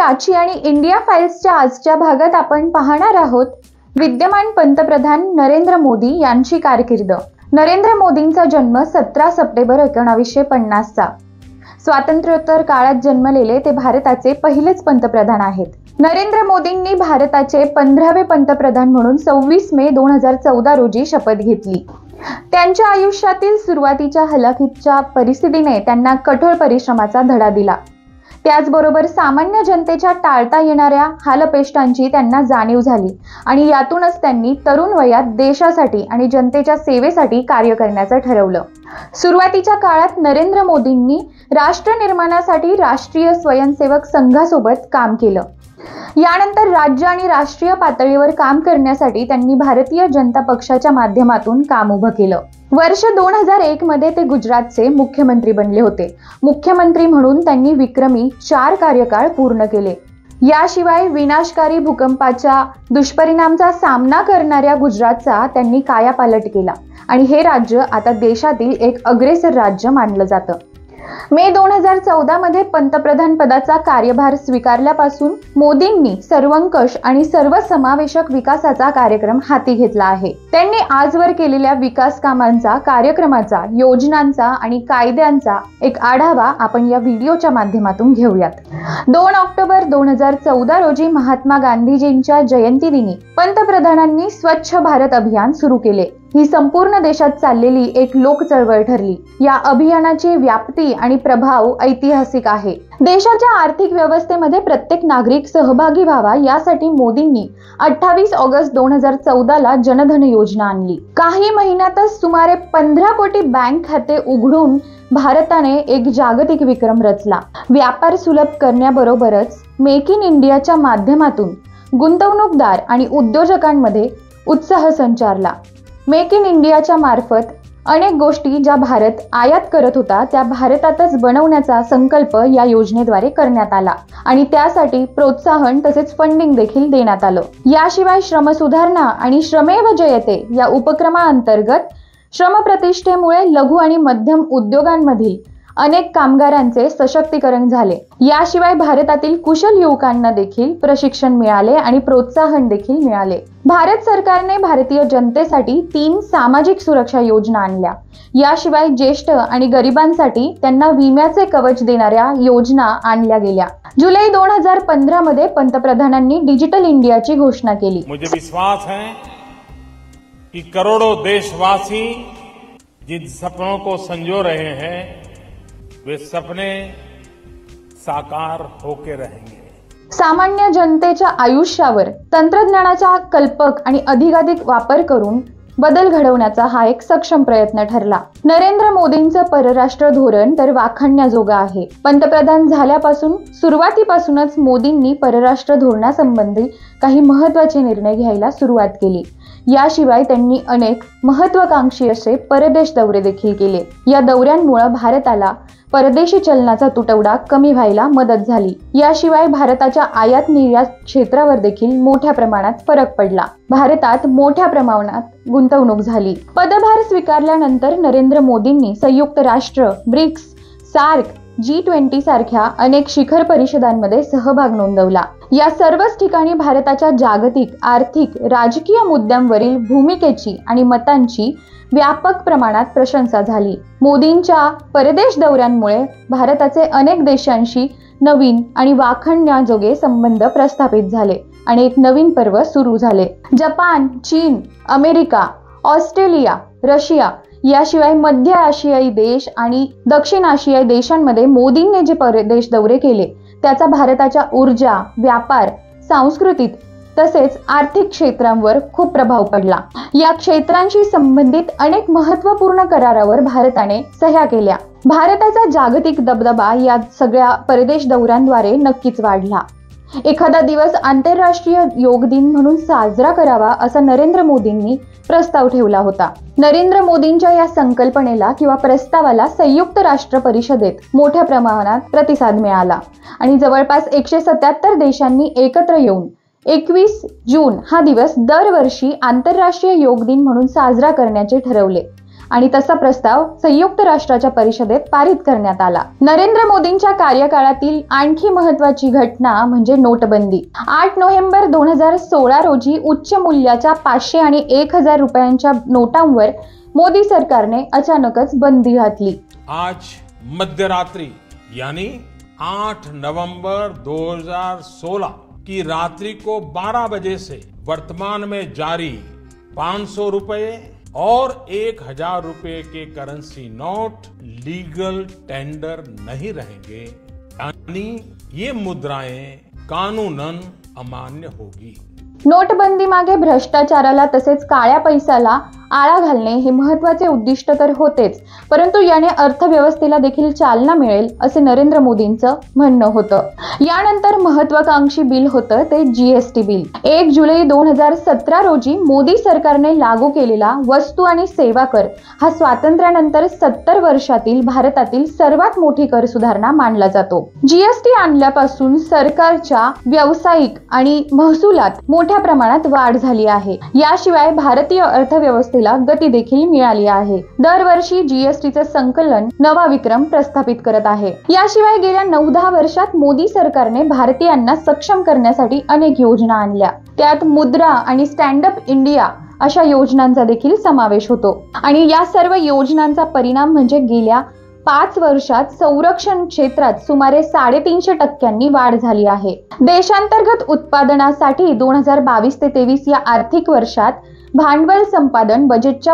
प्राची आणि इंडिया फाइल्सच्या आजच्या भागात आपण पाहणार आहोत विद्यमान पंतप्रधान नरेंद्र मोदी यांची कारकीर्द। नरेंद्र मोदींचा जन्म 17 सप्टेंबर 1950 चा। स्वातंत्र्योत्तर काळात जन्मलेले ते भारताचे पहिलेच पंतप्रधान आहेत। नरेंद्र मोदींनी भारताचे 15वे पंतप्रधान म्हणून 26 मे 2014 रोजी शपथ घेतली। त्यांच्या आयुष्यातील सुरुवातीच्या हलाखीच्या परिस्थितीने त्यांना कठोर परिश्रमाचा धडा दिला। त्याचबरोबर सामान्य जनतेच्या टाळता येणाऱ्या हालअपेष्टांची त्यांना जाणीव झाली आणि यातूनच त्यांनी तरुण वयात देशासाठी आणि जनतेच्या सेवेसाठी कार्य करण्याचं ठरवलं। सुरुवातीच्या काळात नरेंद्र मोदींनी राष्ट्र निर्माणासाठी राष्ट्रीय स्वयंसेवक संघासोबत काम केलं। यानंतर राज्य आणि राष्ट्रीय पातळीवर काम करण्यासाठी त्यांनी भारतीय जनता पक्षाच्या माध्यमातून काम उभं केलं। वर्ष 2001 मध्ये ते गुजरातचे मुख्यमंत्री बनले होते। मुख्यमंत्री म्हणून त्यांनी विक्रमी 4 कार्यकाळ पूर्ण केले। याशिवाय विनाशकारी भूकंपाच्या दुष्परिणामांचा सामना करणाऱ्या गुजरातचा त्यांनी कायापालट केला आणि हे राज्य आता देशातील एक अग्रेसर राज्य मानलं जातं। मे 2014 मध्ये पंतप्रधान पदाचा कार्यभार स्वीकारल्यापासून मोदींनी सर्वंकष आणि सर्वसमावेशक विकासाचा कार्यक्रम हाती घेतला आहे। त्यांनी आजवर केलेल्या विकास कामांचा, कार्यक्रमाचा, योजनांचा आणि कायद्यांचा एक आढावा आपण या व्हिडिओच्या माध्यमातून घेऊयात। 2 ऑक्टोबर 2014 रोजी महात्मा गांधीजींच्या जयंतीदिनी पंतप्रधानांनी स्वच्छ भारत अभियान सुरू केले। ही संपूर्ण देशात चाललेली एक लोक चळवळ ठरली। या अभियानाची व्याप्ती आणि प्रभाव ऐतिहासिक आहे। देशाच्या आर्थिक व्यवस्थेमध्ये प्रत्येक नागरिक सहभागी व्हावा यासाठी मोदींनी 28 ऑगस्ट 2014 ला जनधन योजना आणली। काही महिन्यातच सुमारे 15 कोटी बँक खाते उघडून भारताने एक जागतिक विक्रम रचला। व्यापार सुलभ करण्याबरोबरच मेक इन इंडियाच्या माध्यमातून गुंतवणूकदार आणि उद्योजकांमध्ये उत्साह संचारला। मेक इन इंडियाच्या मार्फत अनेक गोष्टी ज्या भारत आयात करत होता त्या भारतातच बनवण्याचा संकल्प या योजनेद्वारे करण्यात आला आणि त्यासाठी प्रोत्साहन तसेच फंडिंग देखील देण्यात आलं। याशिवाय श्रम सुधारणा आणि श्रमेव जयते या उपक्रमाअंतर्गत श्रम प्रतिष्ठेमुळे लघु आणि मध्यम उद्योगांमधील अनेक कामगारांचे सशक्तीकरण झाले। याशिवाय भारतातील कुशल युवकांना देखील प्रशिक्षण मिळाले आणि प्रोत्साहन देखील मिळाले। भारत सरकारने भारतीय जनतेसाठी 3 सामाजिक सुरक्षा योजना आणल्या। याशिवाय ज्येष्ठ आणि गरिबांसाठी त्यांना विम्याचे कवच देणाऱ्या योजना आणल्या गेल्या। जुलै 2015 मध्ये पंतप्रधानांनी डिजिटल इंडियाची घोषणा केली। मुझे विश्वास है कि करोड़ों देशवासी जिन सपनों को संजो रहे हैं वे सपने साकार होके रहेंगे। सामान्य जनतेच्या आयुष्यावर तंत्रज्ञानाचा कल्पक आणि अधिकाधिक वापर करून बदल घडवण्याचा हा एक सक्षम प्रयत्न ठरला। नरेंद्र मोदींचं परराष्ट्र धोरण तर वाखाणण्याजोगं आहे। पंतप्रधान झाल्यापासून सुरुवातीपासूनच मोदींनी परराष्ट्र धोरणासंबंधी काही महत्त्वाचे निर्णय घ्यायला सुरुवात केली। याशिवाय त्यांनी अनेक महत्त्वाकांक्षी असे परदेश दौरे देखील केले। या दौऱ्यांमुळे भारताला परदेशी चलनाचा तुटवडा कमी व्हायला मदत झाली। याशिवाय भारताच्या आयात निर्यात क्षेत्रावर देखील मोठ्या प्रमाणात फरक पडला। भारतात मोठ्या प्रमाणात गुंतवणूक झाली। पदभार स्वीकारल्यानंतर नरेंद्र मोदींनी संयुक्त राष्ट्र, ब्रिक्स, सार्क, G20 सारख्या अनेक शिखर परिषदांमध्ये सहभाग नोंदवला। या सर्वच ठिकाणी भारताच्या जागतिक, आर्थिक, राजकीय मुद्द्यांवरील भूमिकेची आणि मतांची व्यापक प्रमाणात प्रशंसा झाली। मोदींच्या परदेश दौऱ्यांमुळे भारताचे अनेक देशांशी नवीन आणि वाखाणण्याजोगे संबंध प्रस्थापित झाले आणि एक नवीन पर्व सुरू झाले। जपान, चीन, अमेरिका, ऑस्ट्रेलिया, रशिया याशिवाय मध्य आशियाई देश आणि दक्षिण आशियाई देशांमध्ये मोदींनी जे परदेश दौरे केले त्याचा भारताच्या ऊर्जा, व्यापार, सांस्कृतिक तसेच आर्थिक क्षेत्रांवर खूप प्रभाव पडला। या क्षेत्रांशी संबंधित अनेक महत्त्वपूर्ण करारावर भारताने सह्या केल्या। भारताचा जागतिक दबदबा या सगळ्या परदेश दौऱ्यांद्वारे नक्कीच वाढला। एखादा दिवस आंतरराष्ट्रीय योग दिन म्हणून साजरा करावा असा नरेंद्र मोदींनी प्रस्ताव ठेवला होता। नरेंद्र मोदींच्या या संकल्पनेला किंवा प्रस्तावाला संयुक्त राष्ट्र परिषदेत मोठ्या प्रमाणात प्रतिसाद मिळाला आणि जवळपास 177 देशांनी एकत्र येऊन 21 जून हा दिवस दरवर्षी आंतरराष्ट्रीय योग दिन म्हणून साजरा करण्याचे ठरवले आणि तसा प्रस्ताव संयुक्त राष्ट्राच्या परिषदेत पारित करण्यात आला. नरेंद्र मोदींच्या कार्यकाळातील आणखी महत्त्वाची घटना म्हणजे नोटबंदी. 8 नोव्हेंबर 2016 रोजी उच्च मूल्याच्या 500 आणि 1000 रुपयांच्या नोटांवर मोदी सरकारने अचानकच बंदी घातली. आज मध्यरात्रि यानी 8 नवंबर 2016 की रात्रि को 12 बजे से वर्तमान में जारी 500 रुपए और 1000 रुपए के करेंसी नोट लीगल टेंडर नहीं रहेंगे, यानी ये मुद्राएं कानूनन अमान्य होगी. नोटबंदी मागे भ्रष्टाचाराला तसेच काळ्या पैशाला आळा घालणे हे महत्त्वाचे उद्दिष्ट तर होतेच, परंतु याने अर्थव्यवस्थेला देखील चालना मिळेल असे नरेंद्र मोदींचं म्हणणं होतं. यानंतर महत्त्वाकांक्षी बिल होतं ते जीएसटी बिल. 1 जुलै 2017 रोजी मोदी सरकारने लागू केलेला वस्तू आणि सेवा कर हा स्वातंत्र्यानंतर 70 वर्षातील भारतातील सर्वात मोठी कर सुधारणा मानला जातो. जीएसटी आणल्यापासून सरकारच्या व्यावसायिक आणि महसुलात मोठ्या प्रमाणात वाढ झाली आहे. याशिवाय भारतीय अर्थव्यवस्थेला गती देखील मिळाली आहे. दरवर्षी जीएसटीचे संकलन नवा विक्रम प्रस्थापित करत आहे. याशिवाय गेल्या 9-10 वर्षात मोदी सरकारने भारतीयांना सक्षम करण्यासाठी अनेक योजना आणल्या. त्यात मुद्रा आणि स्टँड अप इंडिया अशा योजनांचा देखील समावेश होतो. आणि या सर्व योजनांचा परिणाम म्हणजे गेल्या 5 वर्षात संरक्षण क्षेत्रात सुमारे 350% वाढ झाली आहे. देशांतर्गत उत्पादनासाठी 2022 ते 23 या आर्थिक वर्षात भांडवल संपादन बजेटच्या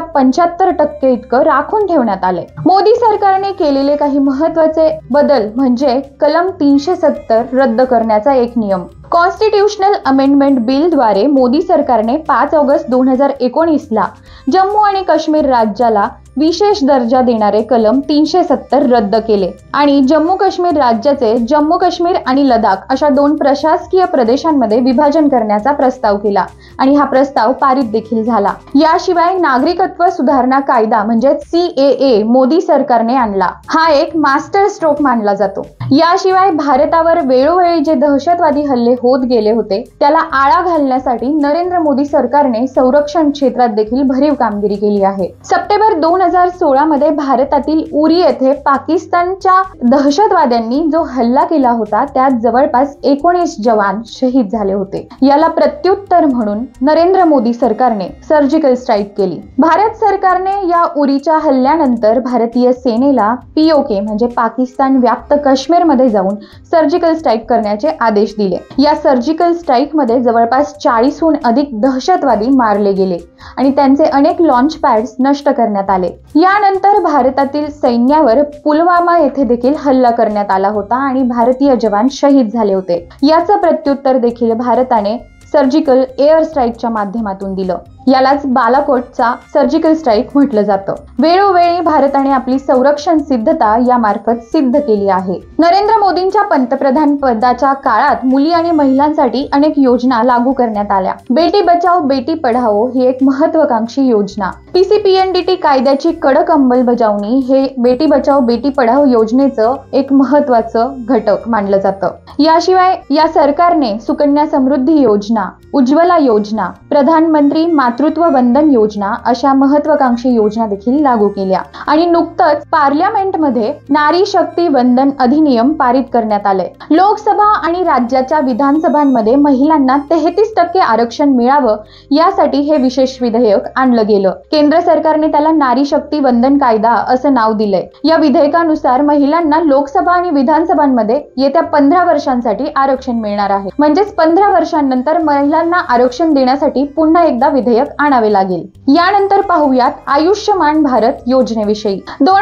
75% इतकं राखून ठेवण्यात आले. मोदी सरकारने केलेले काही महत्त्वाचे बदल म्हणजे कलम 370 रद्द करण्याचा एक नियम. कॉन्स्टिट्यूशनल अमेंडमेंट बिल द्वारे मोदी सरकारने 5 ऑगस्ट 2019 ला जम्मू आणि काश्मीर राज्याला विशेष दर्जा देणारे कलम 370 रद्द केले आणि जम्मू काश्मीर राज्याचे जम्मू काश्मीर आणि लडाख अशा 2 प्रशासकीय प्रदेशांमध्ये विभाजन करण्याचा प्रस्ताव केला आणि हा प्रस्ताव पारित देखील झाला. याशिवाय नागरिकत्व सुधारणा कायदा म्हणजे CAA मोदी सरकारने आणला. हा एक मास्टर स्ट्रोक मानला जातो. याशिवाय भारतावर वेळोवेळी जे दहशतवादी हल्ले होत गेले होते त्याला आळा घालण्यासाठी नरेंद्र मोदी सरकारने संरक्षण क्षेत्रात देखील भरीव कामगिरी केली आहे. सप्टेंबर 2016 मध्ये भारतातील उरी येथे पाकिस्तानच्या दहशतवाद्यांनी जो हल्ला केला होता त्यात जवळपास 19 जवान शहीद झाले होते. याला प्रत्युत्तर म्हणून नरेंद्र मोदी सरकारने सर्जिकल स्ट्राईक केली. भारत सरकारने या उरीच्या हल्ल्यानंतर भारतीय सेनेला POK म्हणजे पाकिस्तान व्याप्त काश्मीर मध्ये जाऊन सर्जिकल स्ट्राईक करण्याचे आदेश दिले. या सर्जिकल स्ट्राईक मध्ये जवळपास 40हून अधिक दहशतवादी मारले गेले आणि त्यांचे अनेक लॉन्च पॅड्स नष्ट करण्यात आले. यानंतर भारतातील सैन्यावर पुलवामा येथे देखील हल्ला करण्यात आला होता आणि भारतीय जवान शहीद झाले होते. याचं प्रत्युत्तर देखील भारताने सर्जिकल एअर स्ट्राईकच्या माध्यमातून दिलं. यालाच बालाकोटचा सर्जिकल स्ट्राईक म्हटलं जातं. वेळोवेळी भारताने आपली संरक्षण सिद्धता या मार्फत सिद्ध केली आहे. नरेंद्र मोदींच्या पंतप्रधान पदाच्या काळात मुली आणि महिलांसाठी अनेक योजना लागू करण्यात आल्या. बेटी बचाओ बेटी पढाओ ही एक महत्त्वाकांक्षी योजना. PCPNDT कायद्याची कडक अंमलबजावणी हे बेटी बचाओ बेटी पढाओ योजनेचं एक महत्त्वाचं घटक मानलं जातं. याशिवाय या सरकारने सुकन्या समृद्धी योजना, उज्ज्वला योजना, प्रधानमंत्री मातृत्व वंदन योजना अशा महत्त्वाकांक्षी योजना देखील लागू केल्या आणि नुकतंच पार्लमेंटमध्ये नारी शक्ती वंदन अधिनियम पारित करण्यात आले. लोकसभा आणि राज्याच्या विधानसभांमध्ये महिलांना 33% आरक्षण मिळावं यासाठी हे विशेष विधेयक आणलं गेलं. केंद्र सरकारने त्याला नारी शक्ती वंदन कायदा असं नाव दिलंय. या विधेयकानुसार महिलांना लोकसभा आणि विधानसभांमध्ये येत्या 15 वर्षांसाठी आरक्षण मिळणार आहे. म्हणजेच 15 वर्षांनंतर महिलांना आरक्षण देण्यासाठी पुन्हा एकदा विधेयक आणावे लागेल. यानंतर पाहूयात आयुष्यमान भारत योजनेविषयी.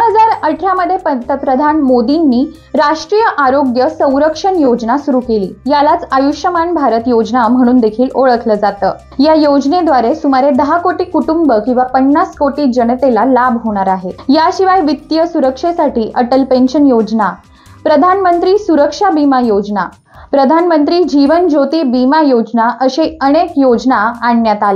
2018 मध्ये पंतप्रधान मोदींनी राष्ट्रीय आरोग्य संरक्षण योजना सुरू केली. यालाच आयुष्यमान भारत योजना म्हणून देखील ओळखलं जातं. या योजनेद्वारे सुमारे 10 कोटी कुटुंब किंवा 50 कोटी जनतेला लाभ होणार आहे. याशिवाय वित्तीय सुरक्षेसाठी अटल पेन्शन योजना, प्रधानमंत्री सुरक्षा बीमा योजना, प्रधानमंत्री जीवन ज्योती बीमा योजना असे अनेक योजना आणण्यात आल्या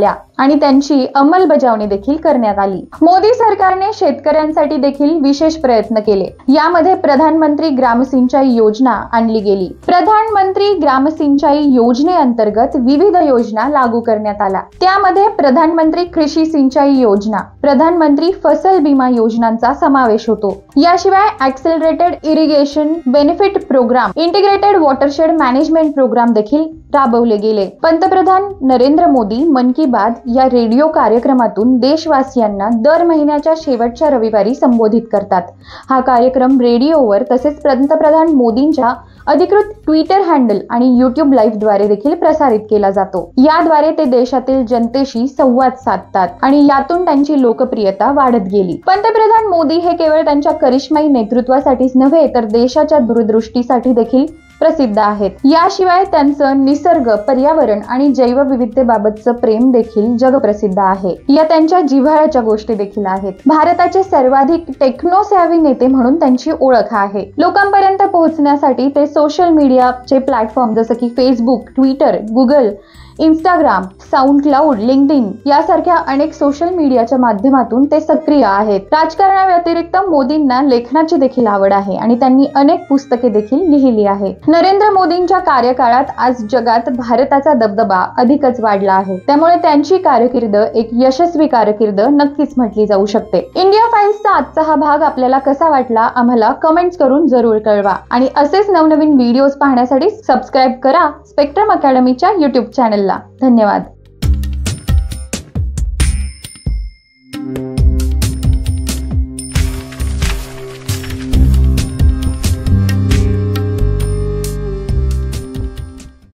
आणि त्यांची अंमलबजावणी देखील करण्यात आली. मोदी सरकारने शेतकऱ्यांसाठी देखील विशेष प्रयत्न केले. यामध्ये प्रधानमंत्री ग्रामसिंचाई योजना आणली गेली. प्रधानमंत्री ग्रामसिंचाई योजनेअंतर्गत विविध योजना लागू करण्यात आल्या. त्यामध्ये प्रधानमंत्री कृषी सिंचाई योजना, प्रधानमंत्री फसल बीमा योजनांचा समावेश होतो. याशिवाय accelerated irrigation benefit program, integrated watershed management program देखील राबवले गेले. पंतप्रधान नरेंद्र मोदी मन की बात या रेडिओ कार्यक्रमातून देशवासियांना दर महिन्याच्या शेवटच्या रविवारी संबोधित करतात. हा कार्यक्रम रेडिओवर तसेच पंतप्रधान मोदींच्या अधिकृत ट्विटर हँडल आणि YouTube लाईव्ह द्वारे देखील प्रसारित केला जातो. याद्वारे ते देशातील जनतेशी संवाद साधतात आणि यातून त्यांची लोकप्रियता वाढत गेली. पंतप्रधान मोदी हे केवळ त्यांच्या करिश्माई नेतृत्वासाठीच नव्हे तर देशाच्या दूरदृष्टीसाठी देखील प्रसिद्ध आहेत. याशिवाय त्यांचं निसर्ग, पर्यावरण आणि जैवविविधतेबाबतचं प्रेम देखील जगप्रसिद्ध आहे. या त्यांच्या जिव्हाळ्याच्या गोष्टी देखील आहेत. भारताचे सर्वाधिक टेक्नोसॅव्ही नेते म्हणून त्यांची ओळख आहे. लोकांपर्यंत पोहोचण्यासाठी ते सोशल मीडियाचे प्लॅटफॉर्म जसं की Facebook, Twitter, Google, Instagram, sound cloud, LinkedIn यासारख्या अनेक सोशल मीडियाच्या माध्यमातून ते सक्रिय आहेत. राजकारणाव्यतिरिक्त मोदींना लेखनाची देखील आवड आहे आणि त्यांनी अनेक पुस्तके देखील लिहिली आहेत. नरेंद्र मोदींच्या कार्यकाळात आज जगात भारताचा दबदबा अधिकच वाढला आहे. त्यामुळे त्यांची कारकीर्द एक यशस्वी कारकीर्द नक्कीच म्हटली जाऊ शकते. इंडिया फाइल्सचा आजचा हा भाग आपल्याला कसा वाटला आम्हाला कमेंट्स करून जरूर कळवा आणि असेच नवनवीन व्हिडिओज पाहण्यासाठी सबस्क्राईब करा स्पेक्ट्रम अकॅडमीच्या YouTube चॅनलला. धन्यवाद.